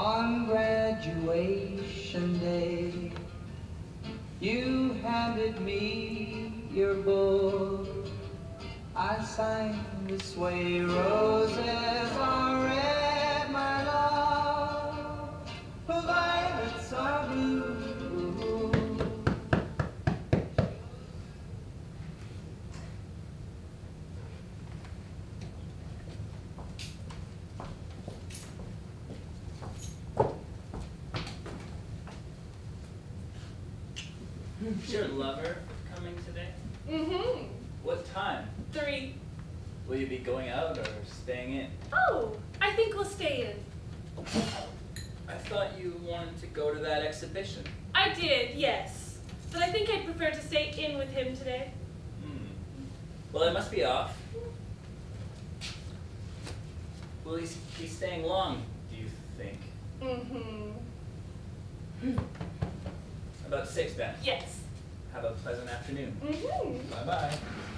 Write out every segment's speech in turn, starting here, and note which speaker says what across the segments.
Speaker 1: On graduation day, you handed me your book. I signed this way, roses are red, my love, violets are blue.
Speaker 2: Is your lover coming today?
Speaker 3: Mm-hmm.
Speaker 2: What time?
Speaker 3: 3.
Speaker 2: Will you be going out or staying in?
Speaker 3: Oh, I think we'll stay in.
Speaker 2: I thought you wanted to go to that exhibition.
Speaker 3: I did, yes. But I think I'd prefer to stay in with him today.
Speaker 2: Well, I must be off. Will he be staying long, do you think?
Speaker 3: Mm-hmm.
Speaker 2: About 6 then.
Speaker 3: Yes.
Speaker 2: Have a pleasant afternoon.
Speaker 3: Mm-hmm.
Speaker 2: Bye-bye.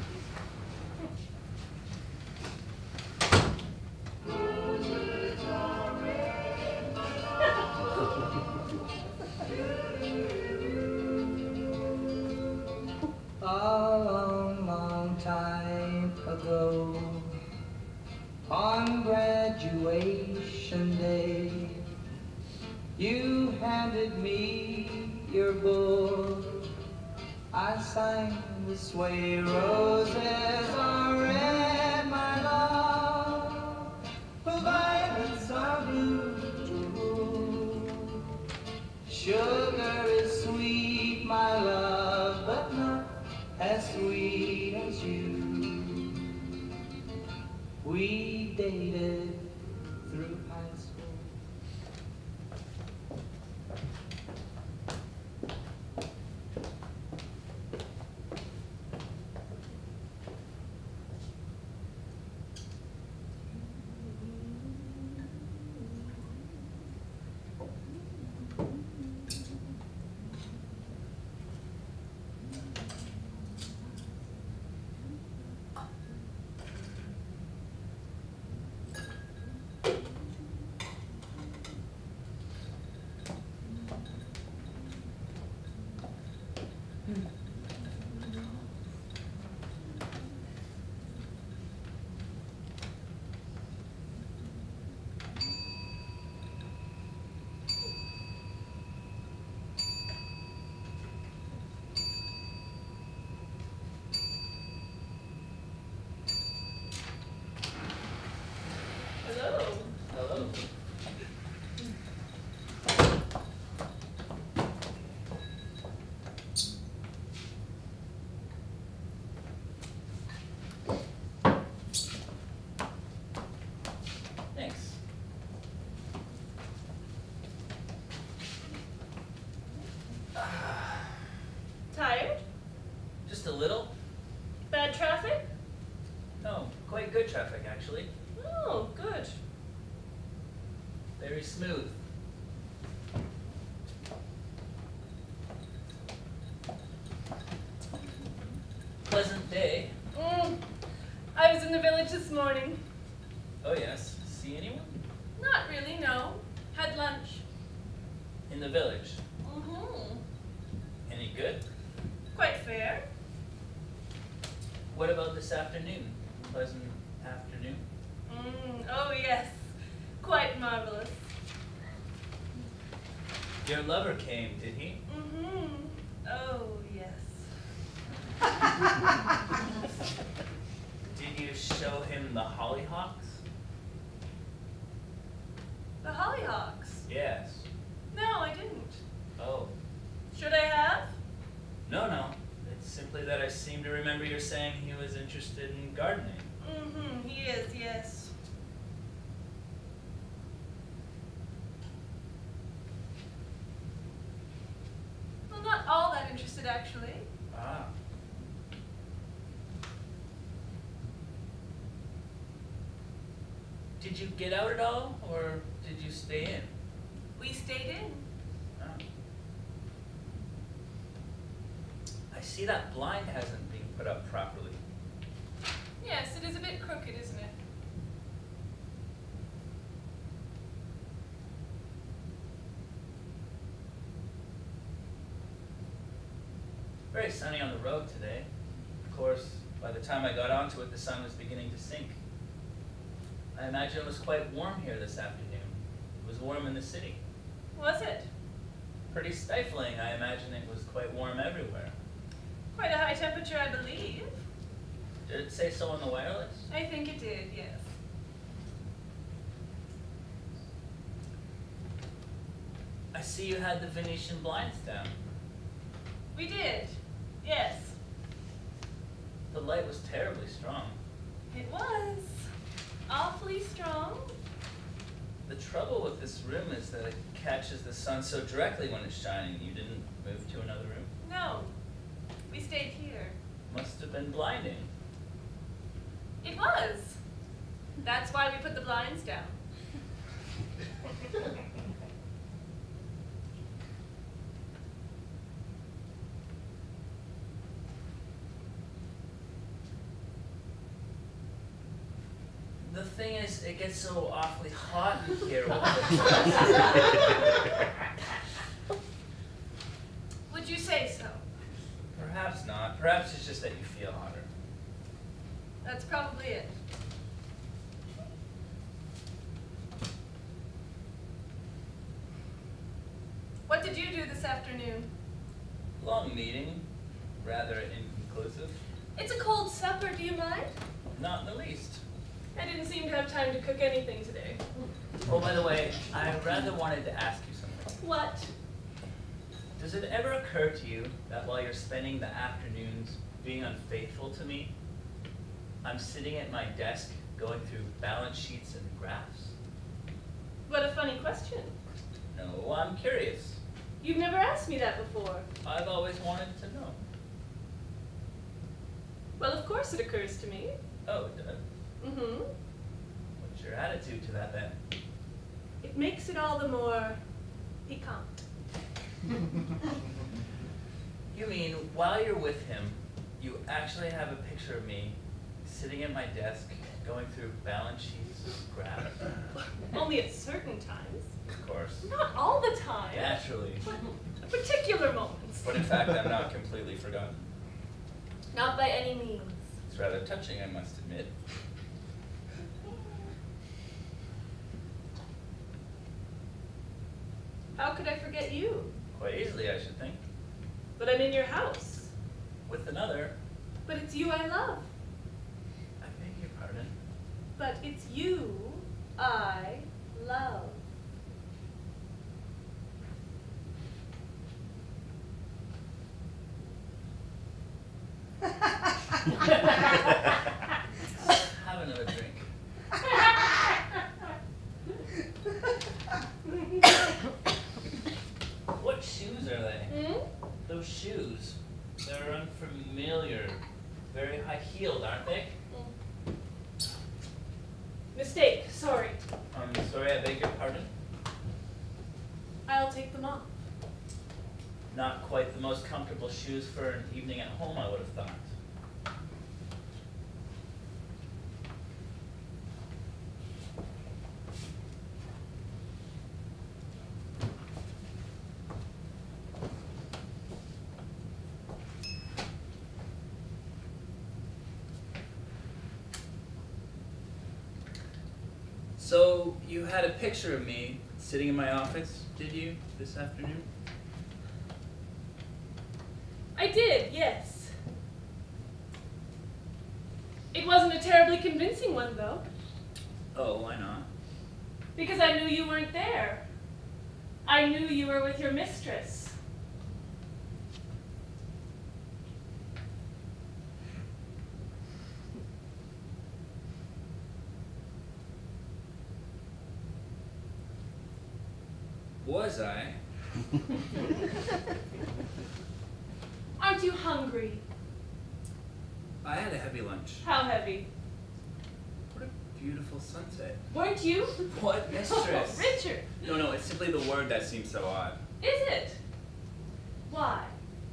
Speaker 1: A long, long time ago, on graduation day, you handed me your book. I signed this way, roses are red, my love, violets are blue. Sugar is sweet, my love, but not as sweet as you. We dated through high school.
Speaker 3: Hello.
Speaker 2: Hello. Thanks.
Speaker 3: Tired?
Speaker 2: Just a little?
Speaker 3: Bad traffic?
Speaker 2: No, quite good traffic, actually.
Speaker 3: Oh, good.
Speaker 2: Very smooth. Pleasant day.
Speaker 3: I was in the village this morning.
Speaker 2: Oh yes. See anyone?
Speaker 3: Not really, no. Had lunch.
Speaker 2: In the village.
Speaker 3: Mm-hmm.
Speaker 2: Any good?
Speaker 3: Quite fair.
Speaker 2: What about this afternoon? Pleasant afternoon?
Speaker 3: Oh, yes. Quite marvelous.
Speaker 2: Your lover came, did he?
Speaker 3: Mm-hmm. Oh, yes.
Speaker 2: Did you show him the hollyhocks?
Speaker 3: The hollyhocks?
Speaker 2: Yes.
Speaker 3: No, I didn't.
Speaker 2: Oh.
Speaker 3: Should I have?
Speaker 2: No, no. It's simply that I seem to remember you saying he was interested in gardening.
Speaker 3: Mm-hmm. He is, yes. Well, not all that interested, actually.
Speaker 2: Ah. Did you get out at all, or did you stay in?
Speaker 3: We stayed in.
Speaker 2: Ah. I see that blind hasn't been put up properly.
Speaker 3: Yes, it is a bit crooked, isn't it?
Speaker 2: Very sunny on the road today. Of course, by the time I got onto it, the sun was beginning to sink. I imagine it was quite warm here this afternoon. It was warm in the city.
Speaker 3: Was it?
Speaker 2: Pretty stifling. I imagine it was quite warm everywhere.
Speaker 3: Quite a high temperature, I believe.
Speaker 2: Did it say so on the wireless?
Speaker 3: I think it did, yes.
Speaker 2: I see you had the Venetian blinds down.
Speaker 3: We did, yes.
Speaker 2: The light was terribly strong.
Speaker 3: It was awfully strong.
Speaker 2: The trouble with this room is that it catches the sun so directly when it's shining. You didn't move to another room?
Speaker 3: No, we stayed here.
Speaker 2: Must have been blinding.
Speaker 3: It was. That's why we put the blinds down.
Speaker 2: The thing is, it gets so awfully hot in here.
Speaker 3: Would you say so?
Speaker 2: Perhaps not. Perhaps it's just that you feel hotter.
Speaker 3: That's probably it. What did you do this afternoon?
Speaker 2: Long meeting, rather inconclusive.
Speaker 3: It's a cold supper, do you mind?
Speaker 2: Not in the least.
Speaker 3: I didn't seem to have time to cook anything today.
Speaker 2: Oh, by the way, I rather wanted to ask you something.
Speaker 3: What?
Speaker 2: Does it ever occur to you that while you're spending the afternoons being unfaithful to me, I'm sitting at my desk going through balance sheets and graphs?
Speaker 3: What a funny question.
Speaker 2: No, I'm curious.
Speaker 3: You've never asked me that before.
Speaker 2: I've always wanted to know.
Speaker 3: Well, of course it occurs to me.
Speaker 2: Oh, it does?
Speaker 3: Mm-hmm.
Speaker 2: What's your attitude to that then?
Speaker 3: It makes it all the more piquant.
Speaker 2: You mean, while you're with him, you actually have a picture of me sitting at my desk going through balance sheets and graphs?
Speaker 3: Only at certain times.
Speaker 2: Of course.
Speaker 3: Not all the time.
Speaker 2: Naturally.
Speaker 3: But particular moments.
Speaker 2: But in fact, I'm not completely forgotten.
Speaker 3: Not by any means.
Speaker 2: It's rather touching, I must admit.
Speaker 3: How could I forget you?
Speaker 2: Quite easily, I should think.
Speaker 3: But I'm in your house.
Speaker 2: With another.
Speaker 3: But it's you I love.
Speaker 2: I beg your pardon.
Speaker 3: But it's you I love.
Speaker 2: Have another drink. What shoes are they?
Speaker 3: Hmm?
Speaker 2: Those shoes. They're unfamiliar. Very high-heeled, aren't they?
Speaker 3: Mistake, sorry.
Speaker 2: I'm sorry, I beg your pardon.
Speaker 3: I'll take them off.
Speaker 2: Not quite the most comfortable shoes for an evening at home, I would have thought. So, you had a picture of me sitting in my office, did you, this afternoon?
Speaker 3: I did, yes. It wasn't a terribly convincing one, though.
Speaker 2: Oh, why not?
Speaker 3: Because I knew you weren't there. I knew you were with your mistress.
Speaker 2: Was I?
Speaker 3: Aren't you hungry?
Speaker 2: I had a heavy lunch.
Speaker 3: How heavy?
Speaker 2: What a beautiful sunset.
Speaker 3: Weren't you?
Speaker 2: What mistress?
Speaker 3: Richard,
Speaker 2: No, it's simply the word that seems so odd.
Speaker 3: is it? Why?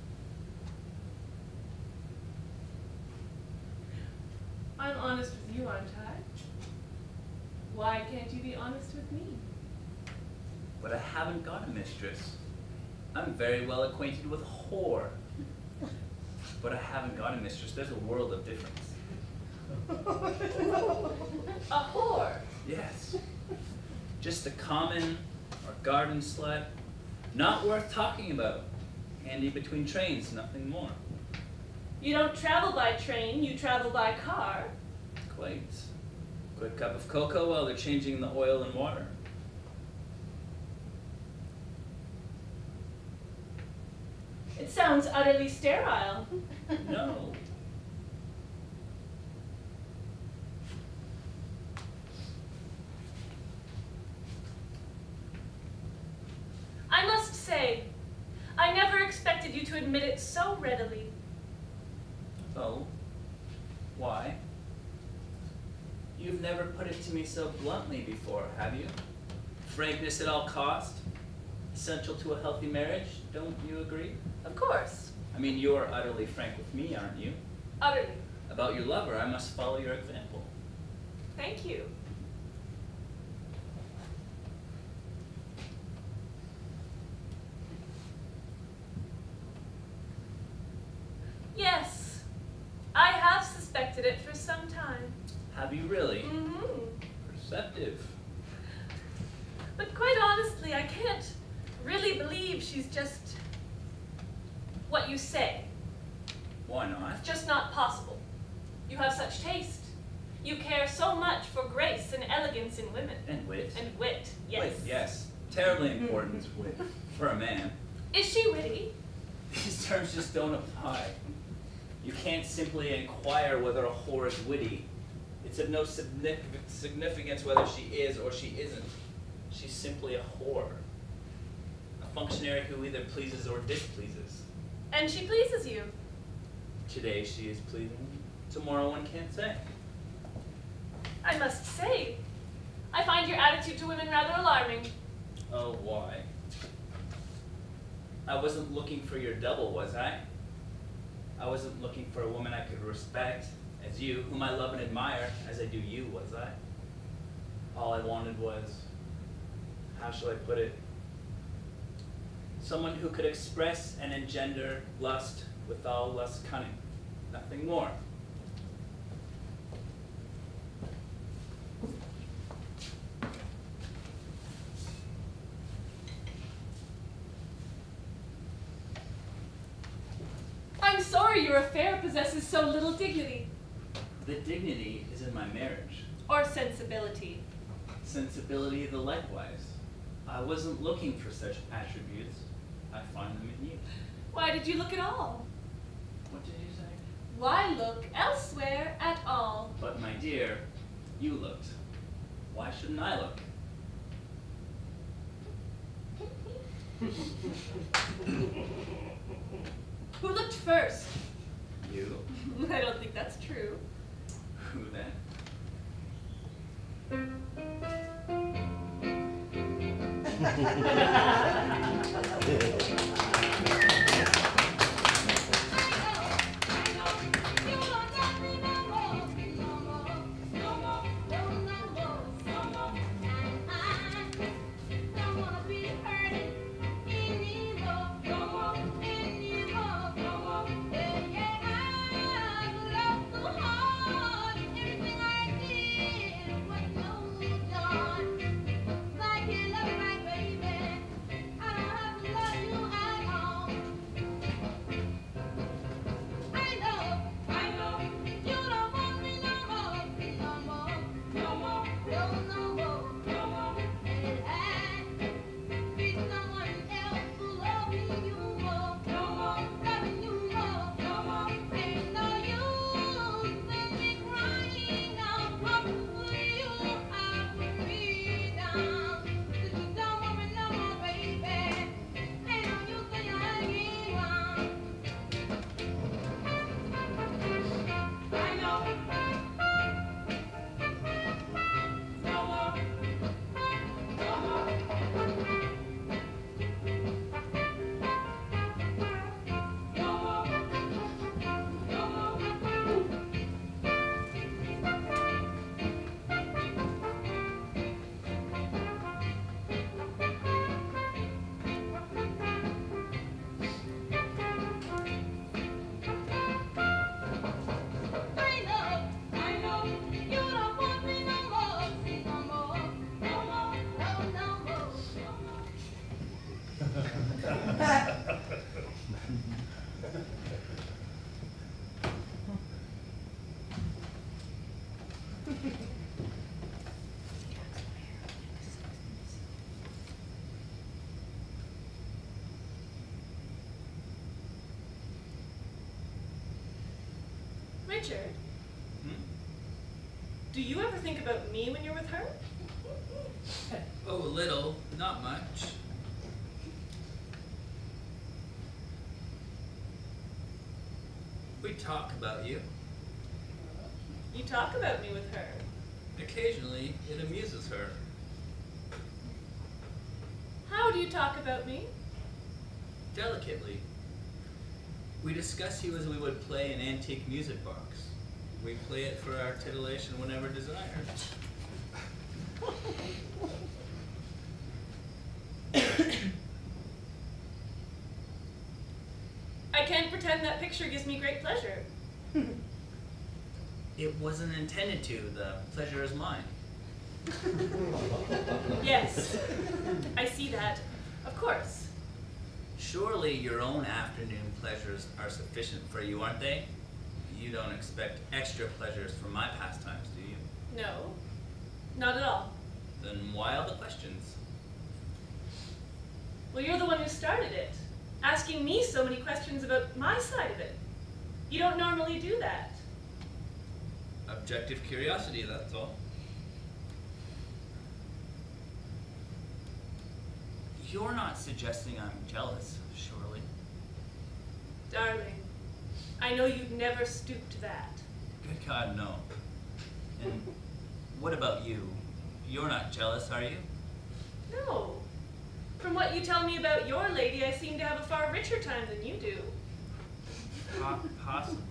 Speaker 3: I'm honest with you, aren't I? Why can't you be honest with me?
Speaker 2: But I haven't got a mistress. I'm very well acquainted with whore. But I haven't got a mistress. There's a world of difference.
Speaker 3: A whore.
Speaker 2: Yes. Just a common or garden slut. Not worth talking about. Handy between trains, nothing more.
Speaker 3: You don't travel by train, you travel by car.
Speaker 2: Quite. Quick cup of cocoa while they're changing the oil and water.
Speaker 3: It sounds utterly sterile.
Speaker 2: No.
Speaker 3: I must say, I never expected you to admit it so readily.
Speaker 2: Oh. Why? You've never put it to me so bluntly before, have you? Frankness at all cost? Essential to a healthy marriage, don't you agree?
Speaker 3: Of course.
Speaker 2: I mean, you're utterly frank with me, aren't you?
Speaker 3: Utterly.
Speaker 2: About your lover, I must follow your example.
Speaker 3: Thank you. Yes, I have suspected it for some time.
Speaker 2: Have you really?
Speaker 3: Mm-hmm.
Speaker 2: Perceptive.
Speaker 3: But quite honestly, I can't really believe she's just what you say.
Speaker 2: Why not?
Speaker 3: It's just not possible. You have such taste. You care so much for grace and elegance in women.
Speaker 2: And wit.
Speaker 3: And wit, yes.
Speaker 2: Wit, yes. Terribly important wit for a man.
Speaker 3: Is she witty?
Speaker 2: These terms just don't apply. You can't simply inquire whether a whore is witty. It's of no significance whether she is or she isn't. She's simply a whore. A functionary who either pleases or displeases.
Speaker 3: And she pleases you.
Speaker 2: Today she is pleasing. Tomorrow one can't say.
Speaker 3: I must say, I find your attitude to women rather alarming.
Speaker 2: Oh, why? I wasn't looking for your double, was I? I wasn't looking for a woman I could respect as you, whom I love and admire as I do you, was I? All I wanted was, how shall I put it? Someone who could express and engender lust with all lust cunning. Nothing more.
Speaker 3: I'm sorry your affair possesses so little dignity.
Speaker 2: The dignity is in my marriage.
Speaker 3: Or sensibility.
Speaker 2: Sensibility the likewise. I wasn't looking for such attributes. I find them in you.
Speaker 3: Why did you look at all?
Speaker 2: What did you say?
Speaker 3: Why look elsewhere at all?
Speaker 2: But my dear, you looked. Why shouldn't I look?
Speaker 3: Who looked first?
Speaker 2: You?
Speaker 3: I don't think that's true.
Speaker 2: Who then?
Speaker 4: Like you love my baby, I don't have to love you.
Speaker 3: Richard,
Speaker 2: Hmm?
Speaker 3: do you ever think about me when you're with her?
Speaker 4: Oh, a little, not much. We talk about you.
Speaker 3: You talk about me with her.
Speaker 4: Occasionally, it amuses her.
Speaker 3: How do you talk about me?
Speaker 4: Delicately. We discuss you as we would play an antique music box. We play it for our titillation whenever desired.
Speaker 3: I can't pretend that picture gives me great pleasure.
Speaker 2: It wasn't intended to. The pleasure is mine.
Speaker 3: Yes, I see that. Of course.
Speaker 2: Surely your own afternoon pleasures are sufficient for you, aren't they? You don't expect extra pleasures from my pastimes, do you?
Speaker 3: No, not at all.
Speaker 2: Then why all the questions?
Speaker 3: Well, you're the one who started it, asking me so many questions about my side of it. You don't normally do that.
Speaker 4: Objective curiosity, that's all.
Speaker 2: You're not suggesting I'm jealous, surely?
Speaker 3: Darling, I know you'd never stoop to that.
Speaker 2: Good God, no. And what about you? You're not jealous, are you?
Speaker 3: No. From what you tell me about your lady, I seem to have a far richer time than you do.
Speaker 2: Possibly.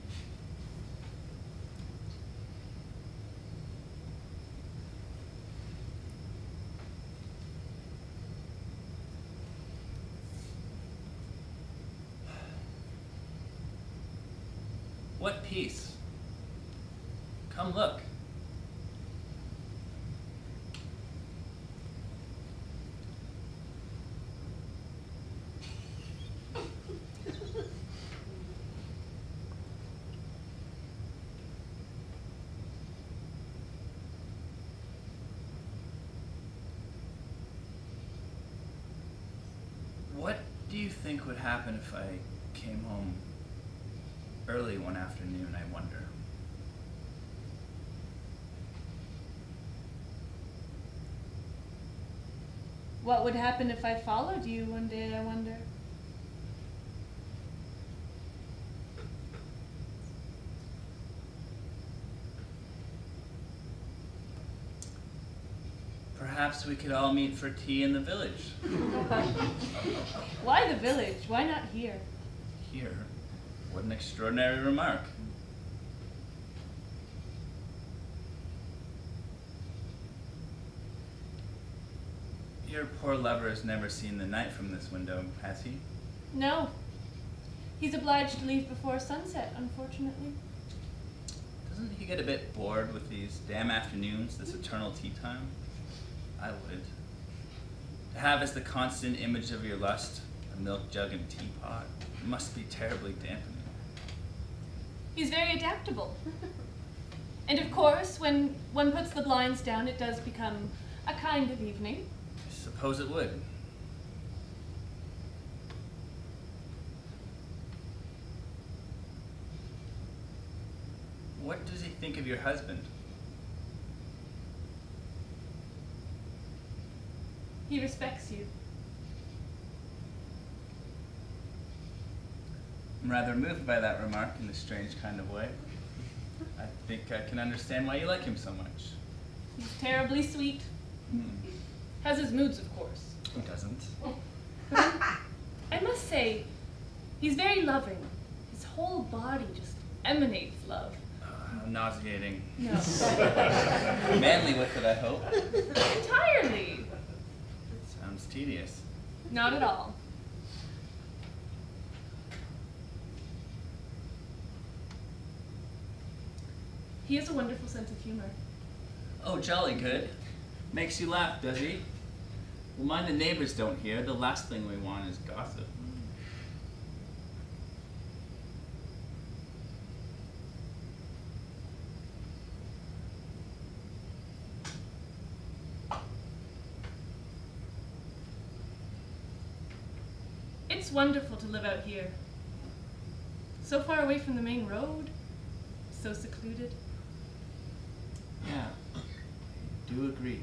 Speaker 2: What piece? Come look. What do you think would happen if I came home early one afternoon, I wonder?
Speaker 3: What would happen if I followed you one day, I wonder?
Speaker 2: Perhaps we could all meet for tea in the village.
Speaker 3: Why the village? Why not here?
Speaker 2: Here? What an extraordinary remark. Your poor lover has never seen the night from this window, has he?
Speaker 3: No. He's obliged to leave before sunset, unfortunately.
Speaker 2: Doesn't he get a bit bored with these damn afternoons, this eternal tea time? I would. To have as the constant image of your lust a milk jug and teapot must be terribly dampening.
Speaker 3: He's very adaptable. And of course, when one puts the blinds down, it does become a kind of evening.
Speaker 2: I suppose it would. What does he think of your husband?
Speaker 3: He respects you.
Speaker 2: I'm rather moved by that remark in a strange kind of way. I think I can understand why you like him so much.
Speaker 3: He's terribly sweet. Has his moods, of course.
Speaker 2: Who doesn't?
Speaker 3: I must say, he's very loving. His whole body just emanates love.
Speaker 2: Nauseating.
Speaker 3: No.
Speaker 2: Manly with it, I hope.
Speaker 3: Entirely.
Speaker 2: Sounds tedious.
Speaker 3: Not at all. He has a wonderful sense of humor.
Speaker 2: Oh, jolly good. Makes you laugh, does he? Well, mind the neighbors don't hear. The last thing we want is gossip.
Speaker 3: It's wonderful to live out here. So far away from the main road. so secluded.
Speaker 5: Yeah, I do agree.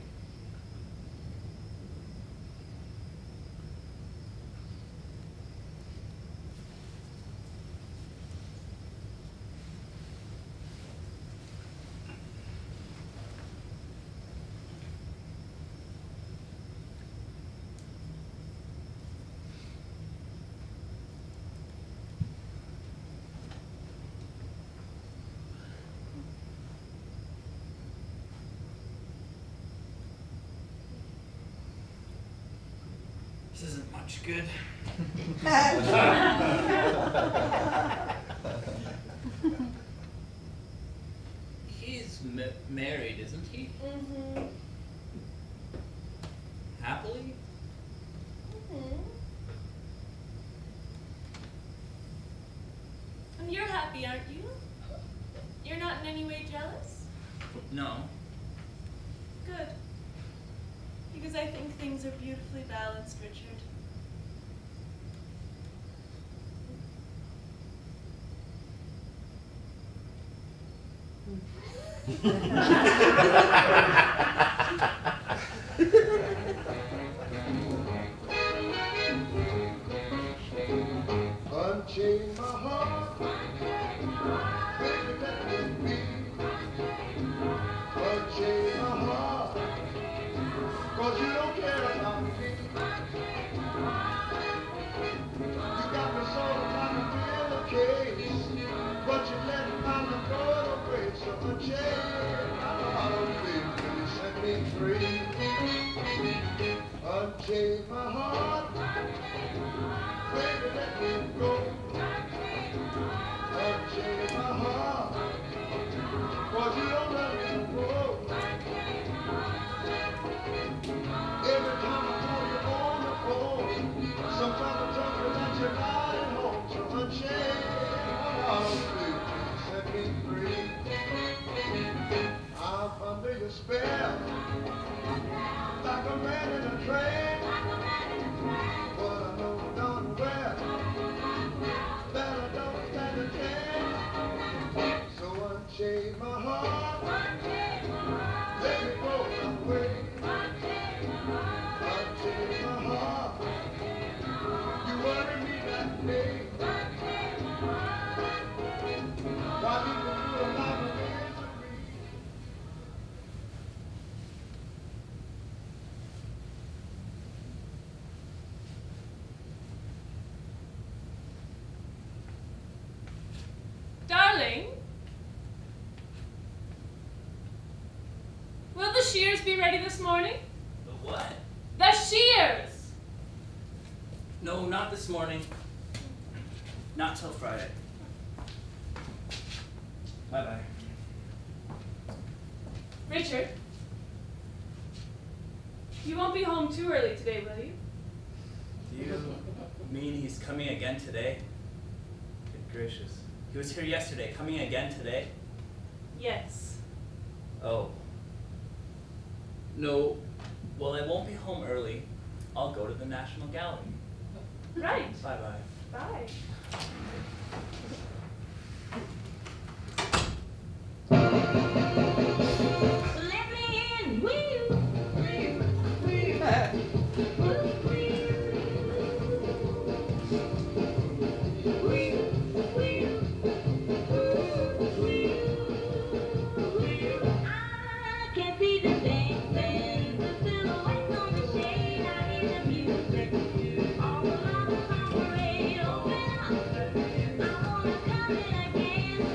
Speaker 2: This isn't much good. He's married, isn't he?
Speaker 6: Mm-hmm.
Speaker 2: Happily?
Speaker 6: Mm-hmm.
Speaker 3: And you're happy, aren't you? You're not in any way jealous?
Speaker 2: No.
Speaker 3: Good. Because I think things are beautifully balanced, Richard.
Speaker 7: Unchain my heart, baby, let me be. Unchain my heart, 'cause you don't care about me. You got me sort of like a real case, but you let my love go away. So unchain my heart, baby, set me free. Unchain my heart, baby, let me go. Unchain my heart, 'cause you don't let me go. Every time I call you on the phone, sometimes I tell you that you're not at home. So unchain my heart, baby, set me free. I'm under your spell, like a man in a train. But I know darn well that I don't stand a chance. So unchain my heart, let me go my way. Unchain my heart, you worry me that day. Why people do a lot of misery?
Speaker 3: Darling? Will the shears be ready this morning?
Speaker 2: The what?
Speaker 3: The shears!
Speaker 2: No, not this morning. Not till Friday. Bye-bye.
Speaker 3: Richard? You won't be home too early today, will you?
Speaker 2: Do you mean he's coming again today? Good gracious. He was here yesterday, coming again today?
Speaker 3: Yes.
Speaker 2: Oh. No. Well, I won't be home early. I'll go to the National Gallery.
Speaker 3: Right.
Speaker 2: Bye-bye.
Speaker 3: Bye.
Speaker 6: Let me in, will you? I can see the dancing, the silhouettes on the shade. I hear the music all along the parade. Open up, I wanna come in again.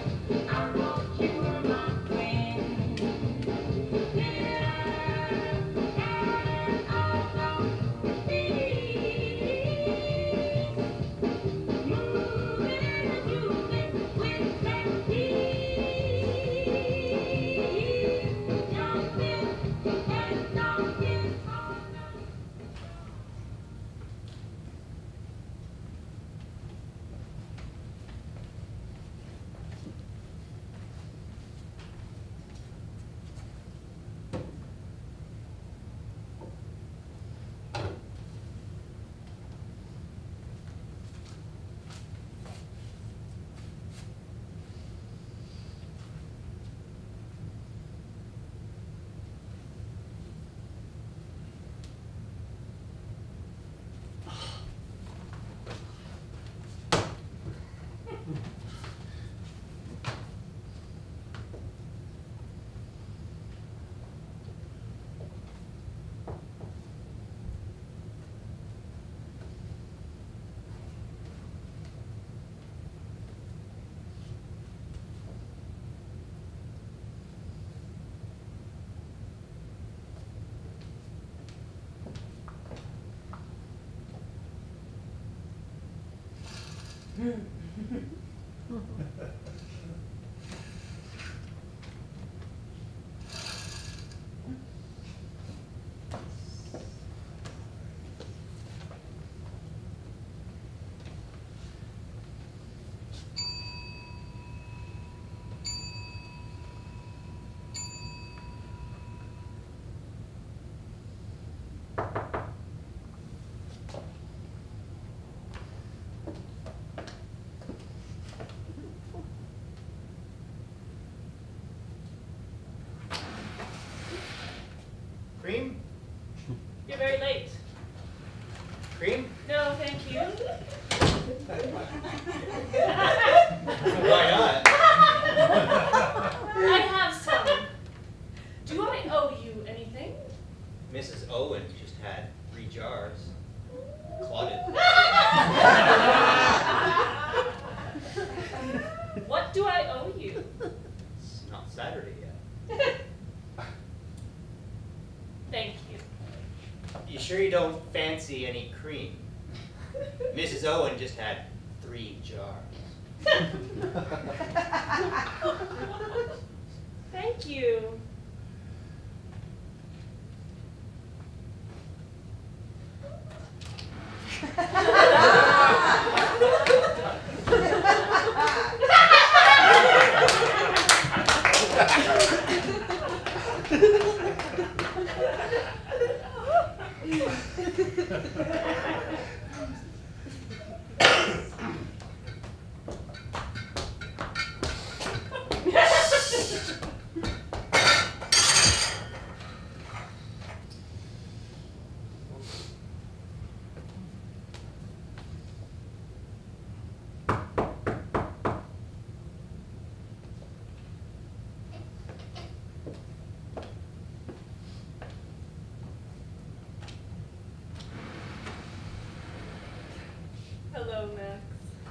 Speaker 8: Cream?
Speaker 3: You're very late.
Speaker 8: Cream?
Speaker 3: No, thank you.
Speaker 8: Why not?
Speaker 3: I have some. Do I owe you anything?
Speaker 8: Mrs. Owen just had 3 jars. Clotted.
Speaker 3: What do I owe you?
Speaker 8: It's not Saturday yet.
Speaker 3: Thank you.
Speaker 8: You sure you don't fancy any cream? Mrs. Owen just had 3 jars.
Speaker 3: Thank you. Hello, Max.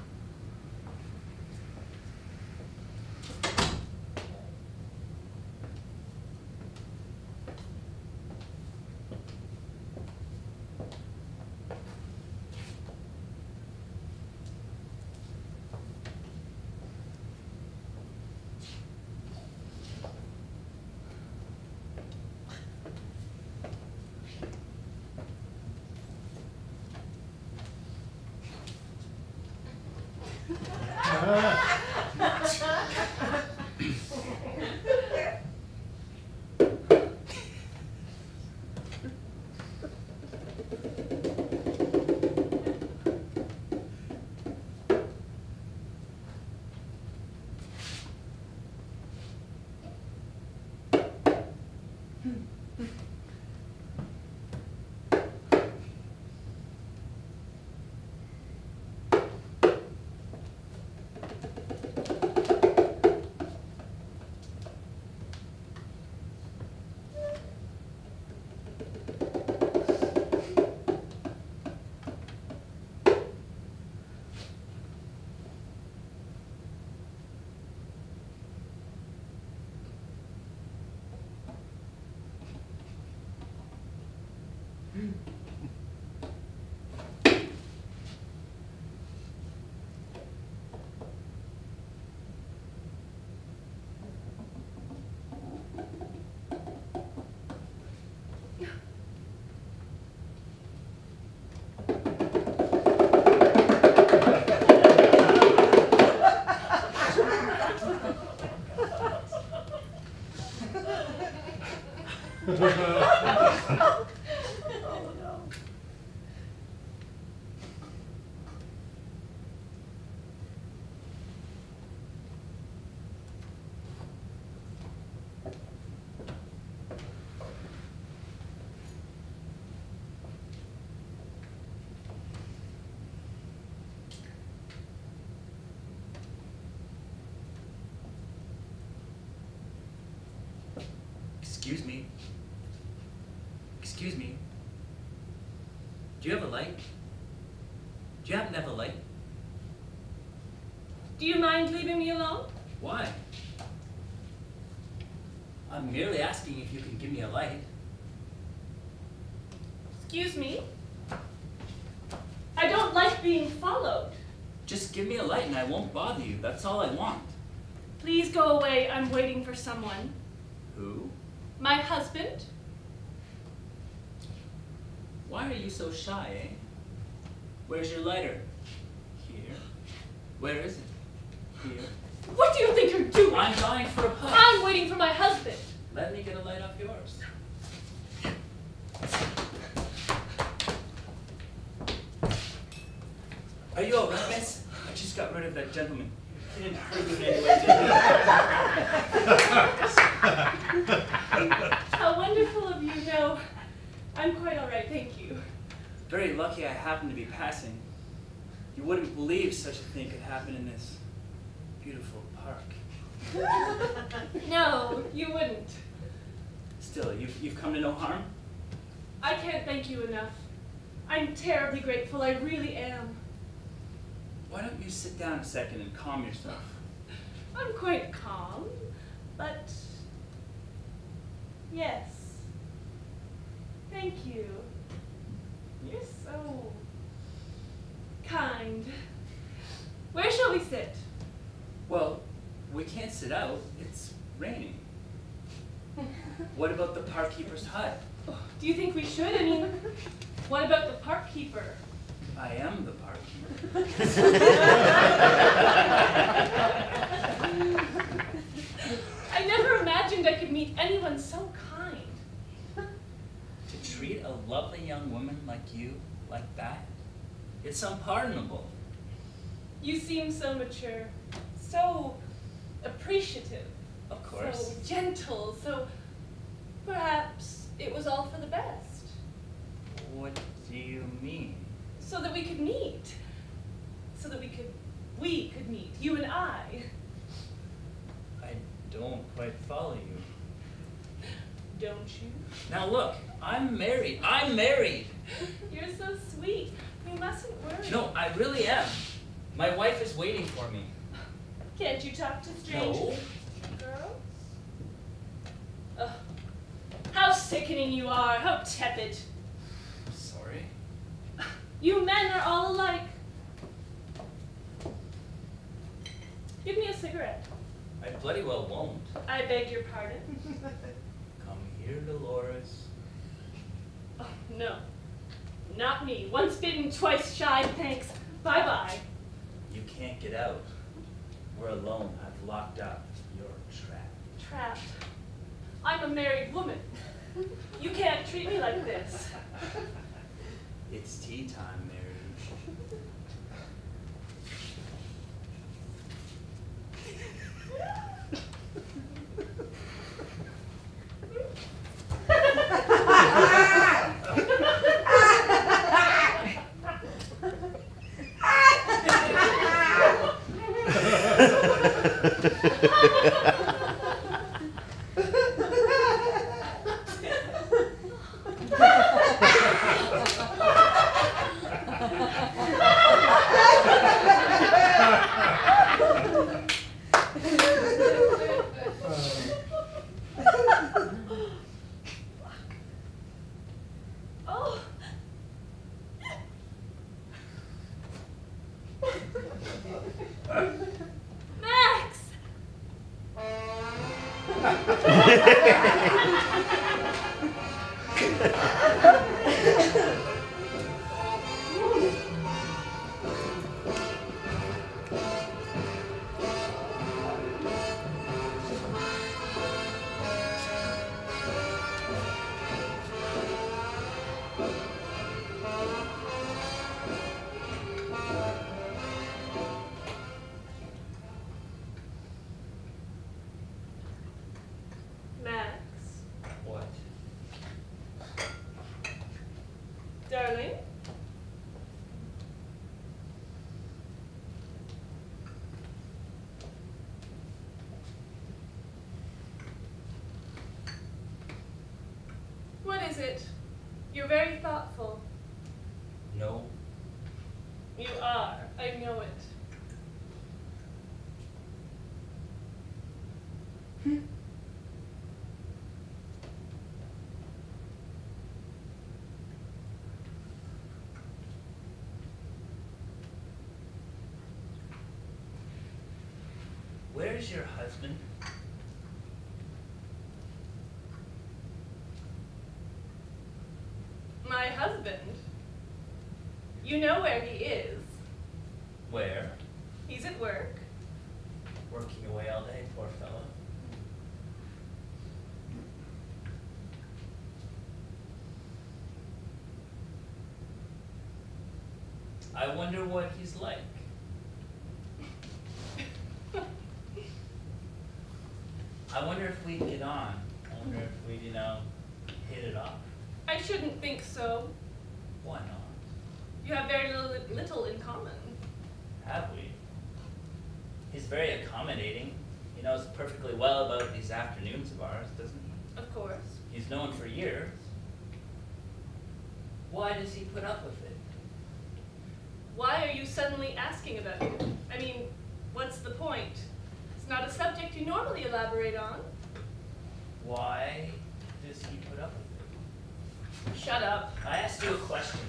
Speaker 2: Excuse me. Excuse me. Do you have a light? Do you happen to have a light?
Speaker 3: Do you mind leaving me alone?
Speaker 2: Why? I'm merely asking if you can give me a light.
Speaker 3: Excuse me? I don't like being followed.
Speaker 2: Just give me a light and I won't bother you. That's all I want.
Speaker 3: Please go away. I'm waiting for someone.
Speaker 2: Who?
Speaker 3: My husband?
Speaker 2: Why are you so shy, eh? Where's your lighter? Here. Where is it? Here.
Speaker 3: What do you think you're doing?
Speaker 2: I'm dying for a puff.
Speaker 3: I'm waiting for my husband.
Speaker 2: Let me get a light off yours. Are you all right, miss? I just got rid of that gentleman. He didn't hurt you in any way, did he?
Speaker 3: How wonderful of you. No, I'm quite all right, thank you.
Speaker 2: Very lucky I happened to be passing. You wouldn't believe such a thing could happen in this beautiful park.
Speaker 3: No, you wouldn't.
Speaker 2: Still, you've come to no harm?
Speaker 3: I can't thank you enough. I'm terribly grateful, I really am.
Speaker 2: Why don't you sit down a second and calm yourself?
Speaker 3: I'm quite calm, but yes. Thank you. You're so kind. Where shall we sit?
Speaker 2: Well, we can't sit out. It's raining. What about the park keeper's hut?
Speaker 3: Do you think we should? I mean, what about the park keeper?
Speaker 2: I am the park keeper.
Speaker 3: I never imagined I could meet anyone so kind.
Speaker 2: To treat a lovely young woman like you like that, it's unpardonable.
Speaker 3: You seem so mature, so appreciative,
Speaker 2: Of course.
Speaker 3: so gentle, so perhaps it was all for the best.
Speaker 2: What do you mean?
Speaker 3: So that we could meet. So that we could meet, you and I.
Speaker 2: I don't quite follow you.
Speaker 3: Don't you?
Speaker 2: Now look, I'm married. I'm married.
Speaker 3: You're so sweet. You mustn't worry.
Speaker 2: No, I really am. My wife is waiting for me.
Speaker 3: Can't you talk to strangers?
Speaker 2: No.
Speaker 3: Girls? Ugh. How sickening you are. How tepid.
Speaker 2: Sorry.
Speaker 3: You men are all alike. Give me a cigarette.
Speaker 2: I bloody well won't.
Speaker 3: I beg your pardon.
Speaker 2: Come here, Dolores.
Speaker 3: Oh, no. Not me. Once bitten, twice shy, thanks. Bye-bye.
Speaker 2: You can't get out. We're alone. I've locked up. You're trapped.
Speaker 3: Trapped. I'm a married woman. You can't treat me like this.
Speaker 2: It's tea time, Mary.
Speaker 3: Oh. Max! Max,
Speaker 2: What?
Speaker 3: darling. What is it? You're very thoughtful.
Speaker 2: No.
Speaker 3: You are. I know it.
Speaker 2: Where's your husband?
Speaker 3: My husband? You know where he is.
Speaker 2: Where?
Speaker 3: He's at work.
Speaker 2: Working away all day, poor fellow. I wonder what he's like. I wonder if we'd get on. I wonder if we'd, hit it off.
Speaker 3: I shouldn't think so.
Speaker 2: Why not?
Speaker 3: You have very little in common.
Speaker 2: Have we? He's very accommodating. He knows perfectly well about these afternoons of ours, doesn't he?
Speaker 3: Of course.
Speaker 2: He's known for years. Why does he put up with it?
Speaker 3: Why are you suddenly asking about it? I mean, what's the point? It's not a subject you normally elaborate on.
Speaker 2: Why does he put up with it?
Speaker 3: Shut up.
Speaker 2: I asked you a question.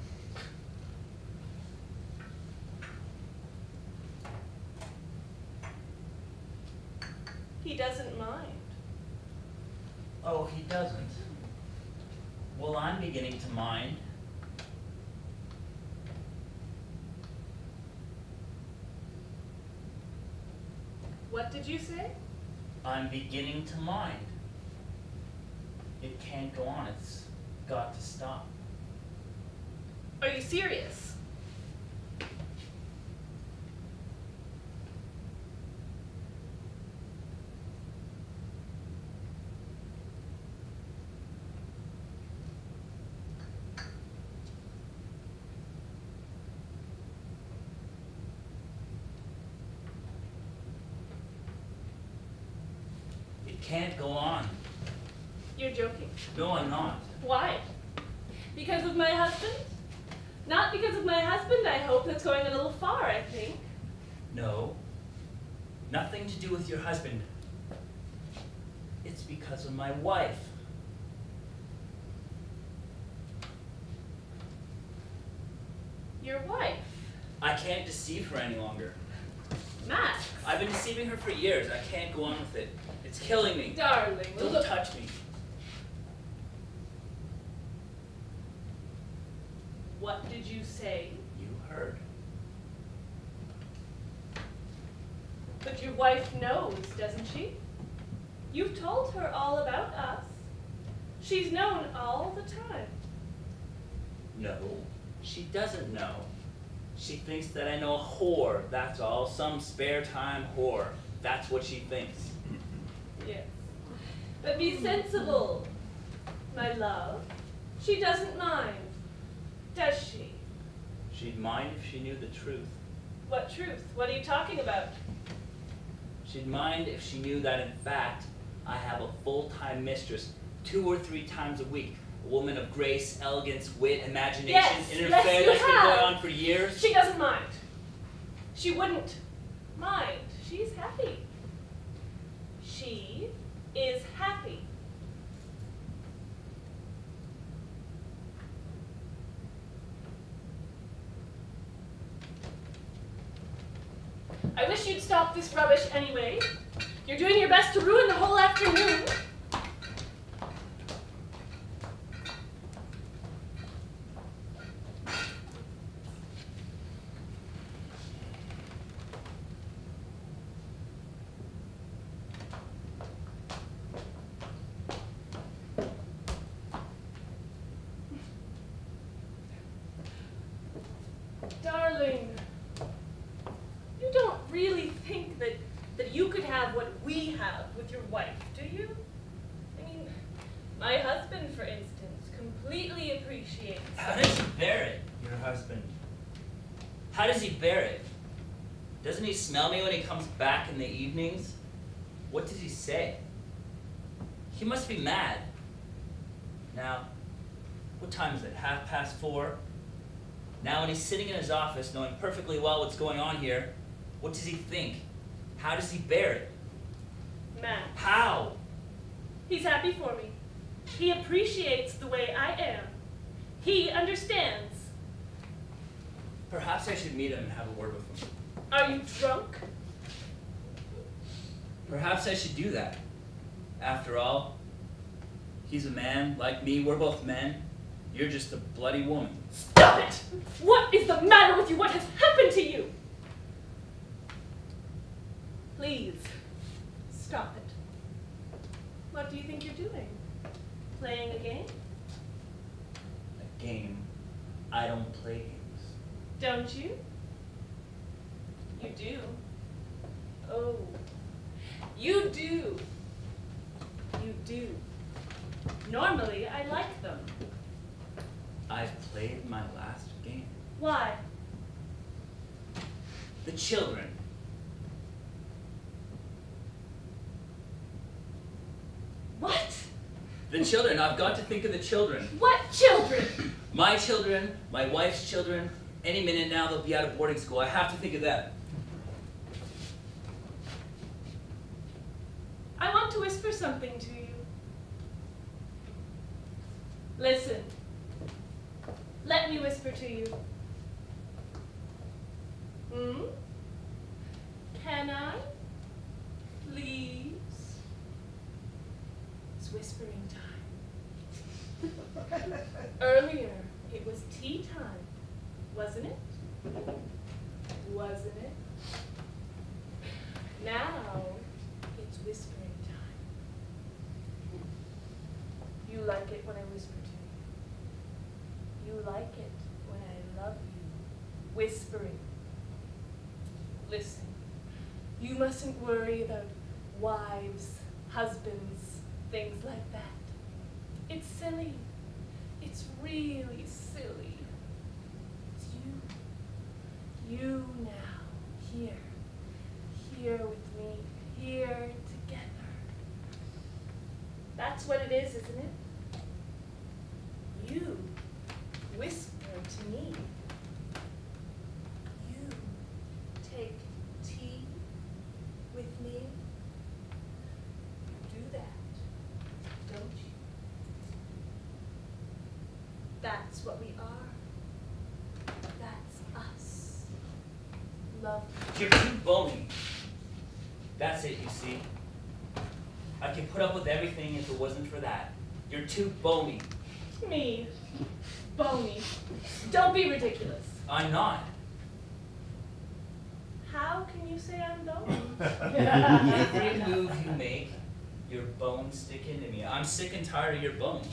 Speaker 3: He doesn't mind.
Speaker 2: Oh, he doesn't? Well, I'm beginning to mind.
Speaker 3: What did you say?
Speaker 2: I'm beginning to mind. It can't go on. It's got to stop.
Speaker 3: Are you serious?
Speaker 2: It can't go on.
Speaker 3: You're joking.
Speaker 2: No, I'm not.
Speaker 3: Why? Because of my husband? Not because of my husband, I hope. That's going a little far, I think.
Speaker 2: No. Nothing to do with your husband. It's because of my wife.
Speaker 3: Your wife?
Speaker 2: I can't deceive her any longer.
Speaker 3: Max.
Speaker 2: I've been deceiving her for years. I can't go on with it. It's killing me.
Speaker 3: Darling,
Speaker 2: Don't
Speaker 3: look.
Speaker 2: touch me.
Speaker 3: What did you say?
Speaker 2: You heard.
Speaker 3: But your wife knows, doesn't she? You've told her all about us. She's known all the time.
Speaker 2: No, she doesn't know. She thinks that I know a whore, that's all. Some spare time whore. That's what she thinks.
Speaker 3: Yes. But be sensible, my love. She doesn't mind, does she?
Speaker 2: She'd mind if she knew the truth.
Speaker 3: What truth? What are you talking about?
Speaker 2: She'd mind if she knew that, in fact, I have a full-time mistress 2 or 3 times a week. A woman of grace, elegance, wit, imagination,
Speaker 3: Yes,
Speaker 2: in an
Speaker 3: yes,
Speaker 2: affair
Speaker 3: you
Speaker 2: that's been
Speaker 3: have.
Speaker 2: going on for years.
Speaker 3: She doesn't mind. She wouldn't mind. She's happy. She is happy. I wish you'd stop this rubbish anyway. You're doing your best to ruin the whole afternoon. Darling, you don't really think that you could have what we have with your wife, do you? I mean, my husband, for instance, completely appreciates.
Speaker 2: How does he bear it, your husband? How does he bear it? Doesn't he smell me when he comes back in the evenings? What does he say? He must be mad. Now, what time is it? 4:30? Now when he's sitting in his office knowing perfectly well what's going on here, what does he think? How does he bear it?
Speaker 3: Matt,
Speaker 2: How?
Speaker 3: he's happy for me. He appreciates the way I am. He understands.
Speaker 2: Perhaps I should meet him and have a word with him.
Speaker 3: Are you drunk?
Speaker 2: Perhaps I should do that. After all, he's a man like me. We're both men. You're just a bloody woman.
Speaker 3: Stop it! What is the matter with you? What has happened to you? Please, stop it. What do you think you're doing? Playing a game?
Speaker 2: A game? I don't play games.
Speaker 3: Don't you? You do. Oh, you do. You do. Normally, I like them.
Speaker 2: I've played my last game.
Speaker 3: Why?
Speaker 2: The children.
Speaker 3: What?
Speaker 2: The children. I've got to think of the children.
Speaker 3: What children?
Speaker 2: My children, my wife's children. Any minute now they'll be out of boarding school. I have to think of that.
Speaker 3: I want to whisper something to you. Listen. Let me whisper to you. Hmm? Can I? Please? It's whispering time. Earlier, it was tea time, wasn't it? Wasn't it? Now, it's whispering time. You like it when I whisper to you. You like it when I love you. Whispering. Listen, you mustn't worry about wives, husbands, things like that. It's silly. It's really silly. It's you. You now, here. Here with me. Here together. That's what it is, isn't it? You whisper to me. You take tea with me. You do that, don't you? That's what we are. That's us. Love.
Speaker 2: You're too bony. That's it, you see. I can put up with everything if it wasn't for that. You're too bony.
Speaker 3: Me. Bony. Don't be ridiculous.
Speaker 2: I'm not.
Speaker 3: How can you say I'm bony?
Speaker 2: Every move you make, your bones stick into me. I'm sick and tired of your bones.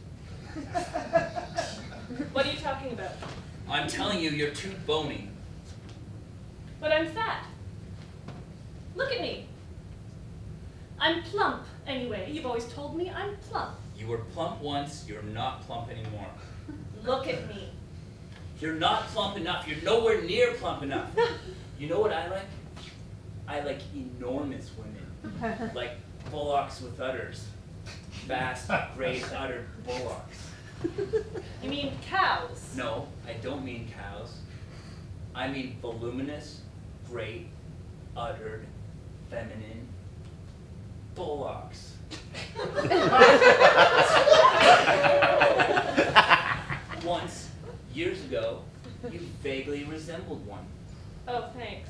Speaker 3: What are you talking about?
Speaker 2: I'm telling you, you're too bony.
Speaker 3: But I'm fat. Look at me. I'm plump, anyway. You've always told me I'm plump.
Speaker 2: You were plump once, you're not plump anymore.
Speaker 3: Look at me.
Speaker 2: You're not plump enough. You're nowhere near plump enough. You know what I like? I like enormous women. Like bullocks with udders. Vast, great, uddered bullocks.
Speaker 3: You mean cows?
Speaker 2: No, I don't mean cows. I mean voluminous, great, uddered, feminine bullocks. Once, years ago, you vaguely resembled one.
Speaker 3: Oh, thanks.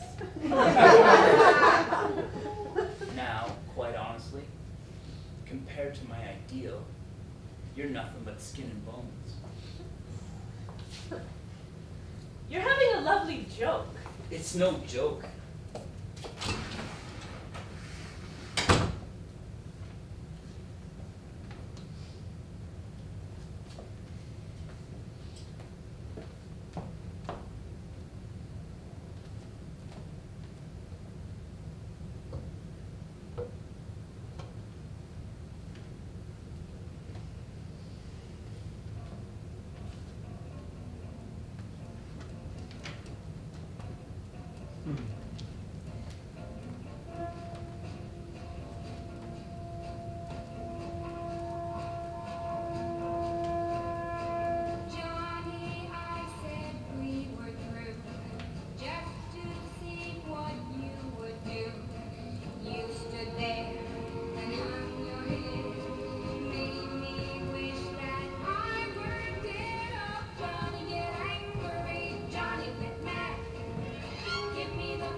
Speaker 2: Now, quite honestly, compared to my ideal, you're nothing but skin and bones.
Speaker 3: You're having a lovely joke.
Speaker 2: It's no joke.
Speaker 9: Johnny, I said we were through, just to see what you would do. You stood there and hung your head, made me wish that I were dead. Oh, Johnny, get angry, Johnny, get mad. Give me the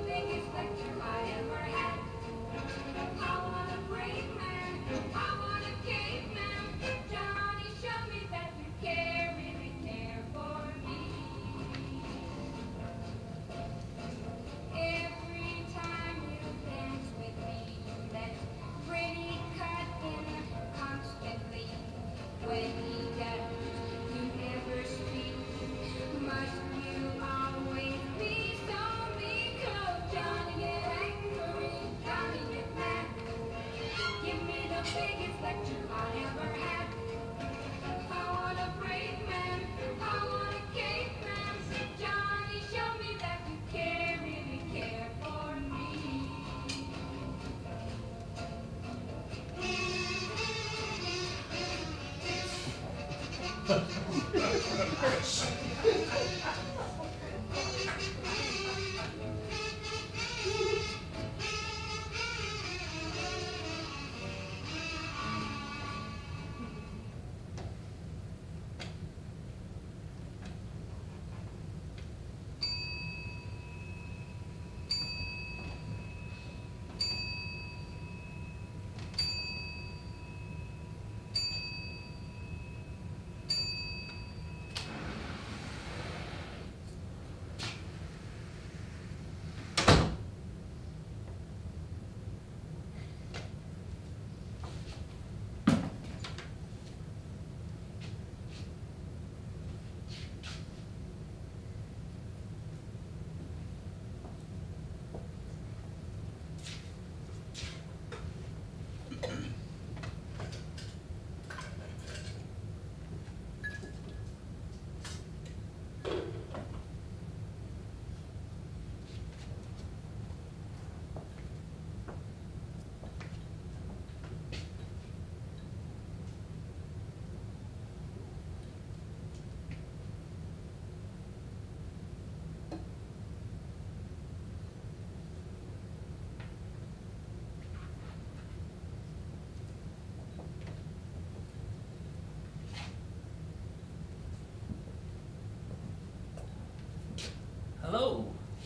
Speaker 2: Hello.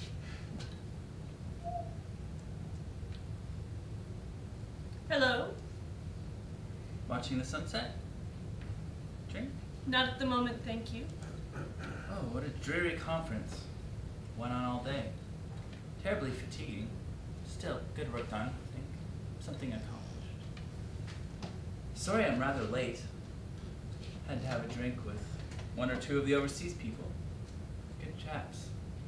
Speaker 3: Hello?
Speaker 2: Watching the sunset? Drink?
Speaker 3: Not at the moment, thank you.
Speaker 2: Oh, what a dreary conference. Went on all day. Terribly fatiguing. Still, good work done, I think. Something accomplished. Sorry I'm rather late. Had to have a drink with one or two of the overseas people. Good chaps.